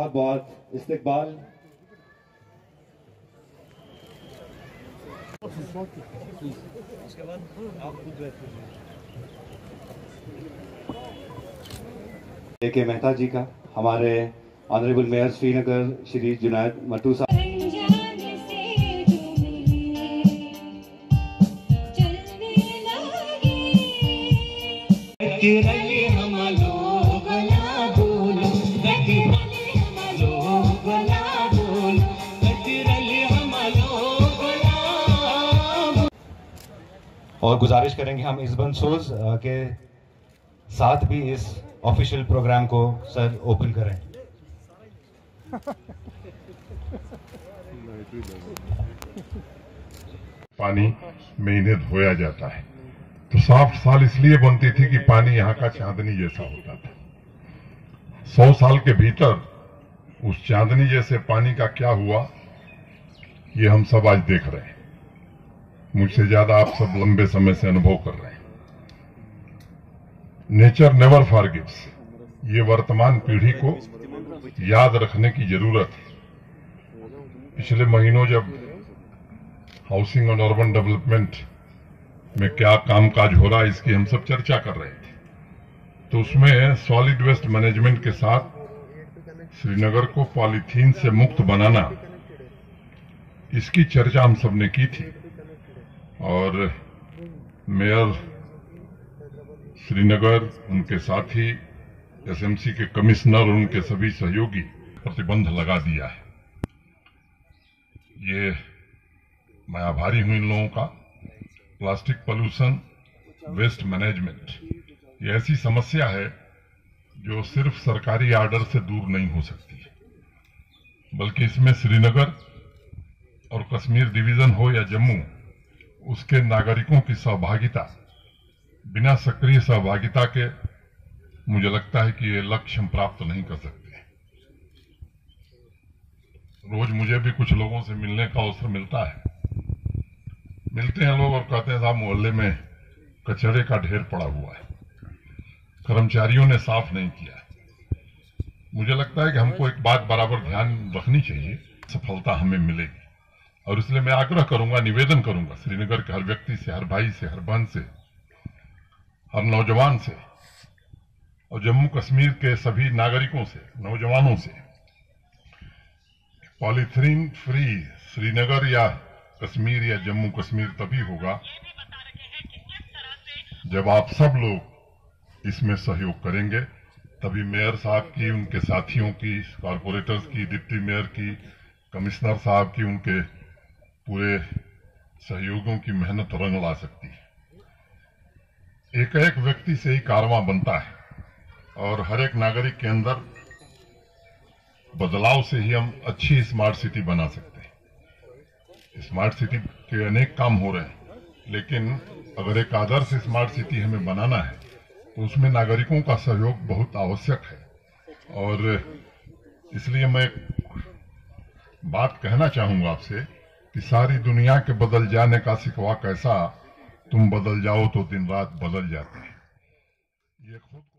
बहुत बहुत इस्तकबाल। उसके बाद आप के मेहता जी का, हमारे ऑनरेबल मेयर श्रीनगर श्री जुनैद मट्टू साहब, और गुजारिश करेंगे हम इस बंसोज के साथ भी इस ऑफिशियल प्रोग्राम को सर ओपन करें। पानी में इन्हें धोया जाता है तो साफ साल इसलिए बनती थी कि पानी यहाँ का चांदनी जैसा होता था। 100 साल के भीतर उस चांदनी जैसे पानी का क्या हुआ ये हम सब आज देख रहे हैं। मुझसे ज्यादा आप सब लंबे समय से अनुभव कर रहे हैं। नेचर नेवर फॉरगिव्स, ये वर्तमान पीढ़ी को याद रखने की जरूरत है। पिछले महीनों जब हाउसिंग और अर्बन डेवलपमेंट में क्या कामकाज हो रहा है इसकी हम सब चर्चा कर रहे थे, तो उसमें सॉलिड वेस्ट मैनेजमेंट के साथ श्रीनगर को पॉलीथीन से मुक्त बनाना, इसकी चर्चा हम सब ने की थी। और मेयर श्रीनगर, उनके साथी एसएमसी के कमिश्नर और उनके सभी सहयोगी प्रतिबंध लगा दिया है। ये मैं आभारी हूं इन लोगों का। प्लास्टिक पोल्यूशन, वेस्ट मैनेजमेंट, ये ऐसी समस्या है जो सिर्फ सरकारी आर्डर से दूर नहीं हो सकती, बल्कि इसमें श्रीनगर और कश्मीर डिवीजन हो या जम्मू, उसके नागरिकों की सहभागिता, बिना सक्रिय सहभागिता के मुझे लगता है कि ये लक्ष्य हम प्राप्त नहीं कर सकते। रोज मुझे भी कुछ लोगों से मिलने का अवसर मिलता है। मिलते हैं लोग और कहते हैं साहब मोहल्ले में कचरे का ढेर पड़ा हुआ है, कर्मचारियों ने साफ नहीं किया है। मुझे लगता है कि हमको एक बात बराबर ध्यान रखनी चाहिए, सफलता हमें मिलेगी। और इसलिए मैं आग्रह करूंगा, निवेदन करूंगा श्रीनगर के हर व्यक्ति से, हर भाई से, हर बहन से, हर नौजवान से और जम्मू कश्मीर के सभी नागरिकों से, नौजवानों से, पॉलीथीन फ्री श्रीनगर या कश्मीर या जम्मू कश्मीर तभी होगा जब आप सब लोग इसमें सहयोग करेंगे। तभी मेयर साहब की, उनके साथियों की, कॉरपोरेटर्स की, डिप्टी मेयर की, कमिश्नर साहब की, उनके पूरे सहयोगियों की मेहनत रंग ला सकती है। एक एक व्यक्ति से ही कारवां बनता है और हर एक नागरिक के अंदर बदलाव से ही हम अच्छी स्मार्ट सिटी बना सकते हैं। स्मार्ट सिटी के अनेक काम हो रहे हैं, लेकिन अगर एक आदर्श स्मार्ट सिटी हमें बनाना है तो उसमें नागरिकों का सहयोग बहुत आवश्यक है। और इसलिए मैं बात कहना चाहूंगा आपसे कि सारी दुनिया के बदल जाने का सिकवा कैसा, तुम बदल जाओ तो दिन रात बदल जाते हैं। ये खुद